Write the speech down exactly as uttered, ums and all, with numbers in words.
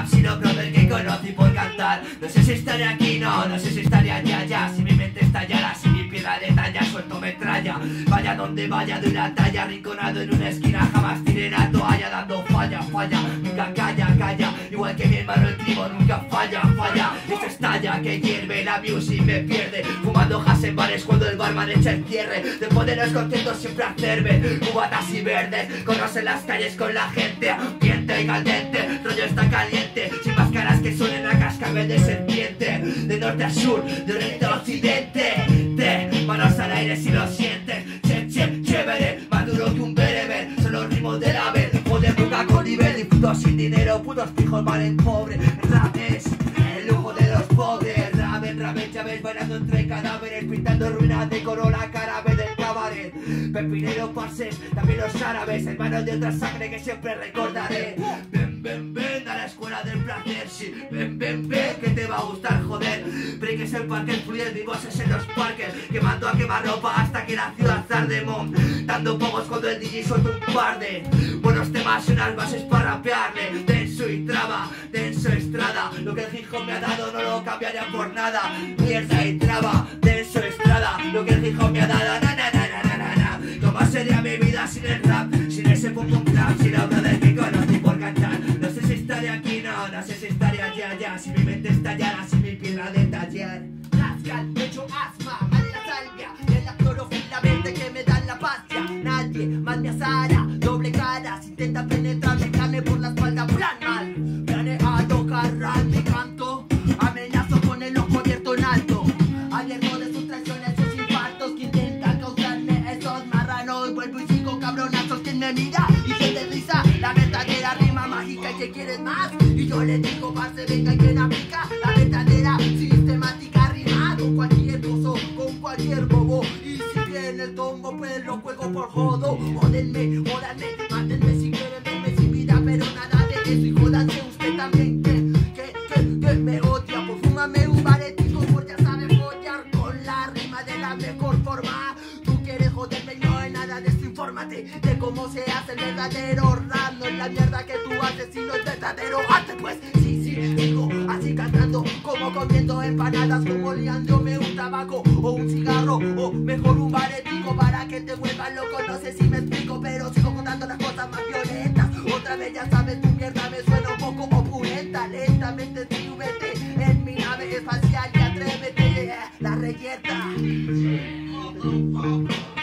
rap, sino brother que conocí por cantar. No sé si estaré aquí, no, no sé si estaré allá, ya. Si mi mente estallara, si mi piedra de talla, suelto metralla. Vaya donde vaya de una talla, rinconado en una esquina, jamás tiré la toalla, dando falla, falla, nunca calla, calla. Igual que mi hermano el primo, nunca falla, falla. Esto estalla, que hierve, la music me pierde. Fumando jas en bares cuando el barman echa el cierre. Después de los conciertos siempre hacerme cubatas y verdes. Corros en las calles con la gente, ambiente y caliente. Rollo está caliente, sin máscaras que suenen a cascabel de serpiente. De norte a sur, de oriente a occidente. De manos al aire si lo sientes. Che, che, chévere, más duro que un bereber. Son los ritmos del ave, joder nunca con nivel. Disfruto sin dinero, putos fijos valen pobre. El rap es el lujo de los pobres. Raven, raven, llaves bailando entre cadáveres. Pintando ruinas de la cara B del cabaret. Pepinero, parses, también los árabes. Hermanos de otra sangre que siempre recordaré. Ven, ven, ven a la escuela del placer. Sí, ven, ven, ven que te va a gustar, joder. Break es el parque, el fluir, vivos es en los parques. Quemando a quemar ropa hasta que la ciudad tarde, mom. Dando pomos cuando el D J suelta un par de buenos temas y unas bases para rapearle. Denso y traba, denso estrada. Lo que el hip hop me ha dado no lo cambiaría por nada. Mierda y traba, denso estrada. Lo que el hip hop me ha dado, na na na na na na na. ¿Cómo sería mi vida sin el rap? Sin ese pum pum clap, sin la brother que conocí por cantar. No sé si estaré aquí, no, no sé si estaré allá, allá. Si mi mente estallara, si mi piedra de tallar. Rascal, pecho, asma, mal la salvia. En la clorofila verde que me dan la pastia. Nadie más me asara, doble cara. Si intenta penetrar mi carne por la espalda, plan mal. Planeado cargar mi canto. Amenazo con el ojo abierto en alto. Abierto de sus traiciones, sus infartos. Que intenta causarme esos marranos. Vuelvo y sigo cabronazos. Quien me mira y se desliza. La verdadera rima mágica y que quieres más. Y yo le digo, parce, venga y quien aplica la verdadera sistemática rima. Con cualquier coso, con cualquier bobo. Y si viene el tombo, pues lo juego por jodo. Jódenme, jódanme, mátenme si quieren verme sin vida. Pero nada de eso y jódanse usted también. Que, que, que, que me odia. Por fúmame un baretico, por ya sabe follar con la rima de la mejor forma. Tú quieres joderme y no hay nada de eso. Infórmate de cómo se hace el verdadero rap. No es la mierda que tú haces, sino el verdadero arte. Pues sí, sí, digo así cantando, como comiendo empanadas, como liándome un tabaco o un cigarro, o mejor un baretico para que te vuelvas loco. No sé si me explico, pero sigo contando las cosas más violentas. Otra vez ya sabes, tu mierda me suena un poco opulenta. Lentamente súbete en mi nave espacial y atrévete, la reyerta.